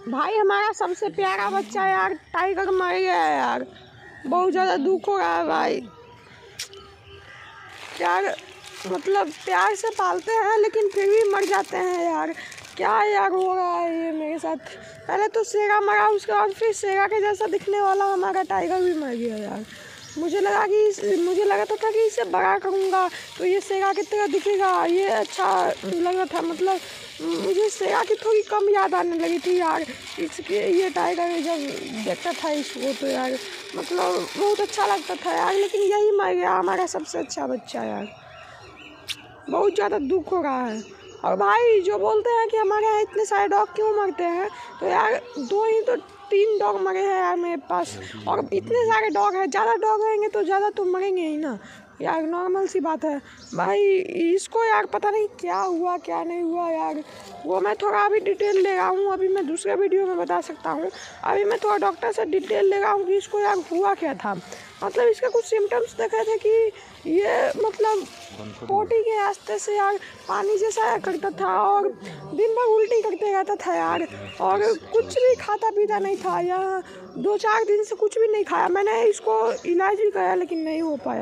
भाई हमारा सबसे प्यारा बच्चा यार टाइगर मर गया है यार। बहुत ज़्यादा दुख हो रहा है भाई यार। मतलब प्यार से पालते हैं लेकिन फिर भी मर जाते हैं यार। क्या यार हो रहा है ये मेरे साथ। पहले तो शेरा मरा, उसके बाद फिर शेरा के जैसा दिखने वाला हमारा टाइगर भी मर गया यार। मुझे लगा था कि इसे बड़ा करूँगा तो ये शेरा की तरह दिखेगा, ये अच्छा लगा था। मतलब मुझे शेरा की थोड़ी कम याद आने लगी थी यार इसके। ये टाइगर जब देखता था इसको तो यार मतलब बहुत अच्छा लगता था यार। लेकिन यही मर गया हमारा सबसे अच्छा बच्चा यार। बहुत ज़्यादा दुख हो रहा है। और भाई जो बोलते हैं कि हमारे यहाँ इतने सारे डॉग क्यों मरते हैं, तो यार 2 ही तो 3 डॉग मरे हैं यार मेरे पास। और इतने सारे डॉग हैं, ज़्यादा डॉग रहेंगे तो ज़्यादा तो मरेंगे ही ना यार, नॉर्मल सी बात है भाई। इसको यार पता नहीं क्या हुआ क्या नहीं हुआ यार, वो मैं थोड़ा अभी डिटेल ले रहा हूँ। अभी मैं दूसरे वीडियो में बता सकता हूँ। अभी मैं थोड़ा डॉक्टर से डिटेल ले रहा हूँ कि इसको यार हुआ क्या था। मतलब इसके कुछ सिम्टम्स देखे थे कि ये मतलब पोटी के रास्ते से यार पानी जैसा आया करता था और दिन भर उल्टी करते रहता था यार। और कुछ भी खाता पीता नहीं था यार। 2-4 दिन से कुछ भी नहीं खाया। मैंने इसको इलाज भी कराया लेकिन नहीं हो पाया।